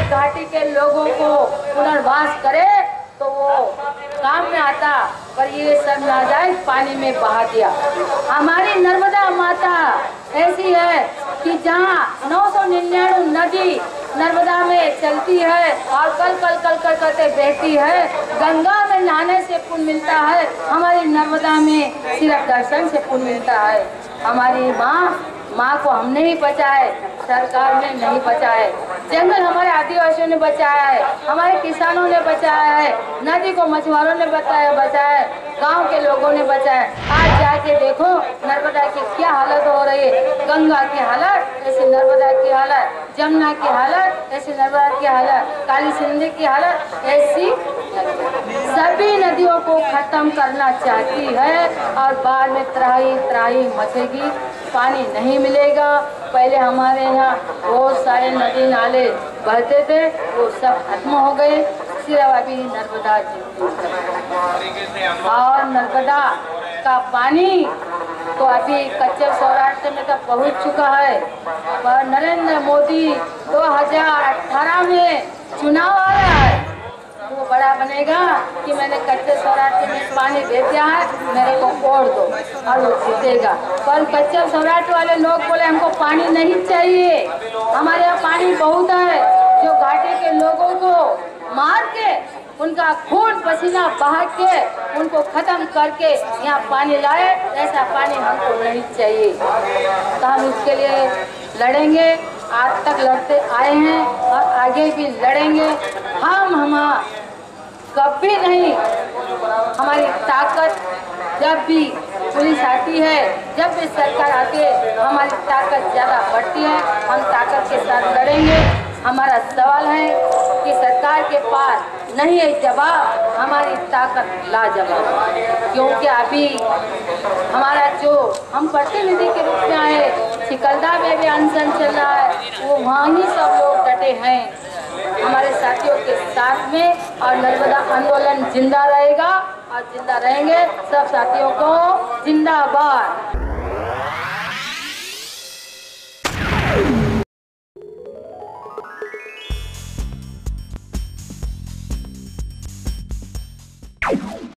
घाटी के लोगों को पुनर्वास करे तो वो काम में आता, पर ये सब नाजायज पानी में बहा दिया। हमारी नर्मदा माता ऐसी है कि जहाँ 999 नदी नर्मदा में चलती है और कल कल कल कल करते बहती है। गंगा में नहाने से पुण्य मिलता है, हमारी नर्मदा में सिर्फ दर्शन से पुण्य मिलता है। हमारी माँ को हमने ही बचाए, सरकार ने नहीं बचाए। जंगल हमारे आदिवासियों ने बचाया है, हमारे किसानों ने बचाया है, नदी को मछुआरों ने बचाया है, गांव के लोगों ने बचाया। आज जाके देखो नर्मदा की क्या हालत हो रही है। गंगा की हालत ऐसी नर्मदा की हालत, जमुना की हालत ऐसी नर्मदा की हालत, काली सिंधु की हालत ऐसी। सभी नदियों को खत्म करना चाहती है और बाद में त्राही त्राही मचेगी, पानी नहीं मिलेगा। पहले हमारे यहाँ बहुत सारे नदी नाले बहते थे, वो सब खत्म हो गए, सिर्फ अभी नर्मदा और नर्मदा का पानी तो अभी कच्चे सौराष्ट्र में तो पहुँच चुका है। पर नरेंद्र मोदी 2018 में चुनाव आ रहा है, वो बड़ा बनेगा कि मैंने कच्चे सौराष्ट्र में पानी दे दिया है, मेरे को वोट दो, और वो जीतेगा। पर कच्चे सौराष्ट्र वाले लोग बोले हमको पानी नहीं चाहिए, हमारे यहाँ पानी बहुत है। जो घाटी के लोगों को मार के उनका खून पसीना बहा के उनको खत्म करके यहाँ पानी लाए, ऐसा पानी हमको नहीं चाहिए। तो हम इसके लिए लड़ेंगे, आज तक लड़ते आए हैं और आगे भी लड़ेंगे। हम कभी नहीं, हमारी ताकत जब भी पुलिस आती है, जब भी सरकार आती है, हमारी ताकत ज़्यादा बढ़ती है, हम ताकत के साथ लड़ेंगे। हमारा सवाल है कि सरकार के पास नहीं है जवाब, हमारी ताकत लाजवाब। क्योंकि अभी हमारा जो हम प्रतिनिधि के रूप में आए, चिकलदा में भी अनशन चल रहा है, वो वहाँ ही सब लोग डटे हैं हमारे साथियों के साथ में। और नर्मदा आंदोलन जिंदा रहेगा और जिंदा रहेंगे, सब साथियों को जिंदाबाद।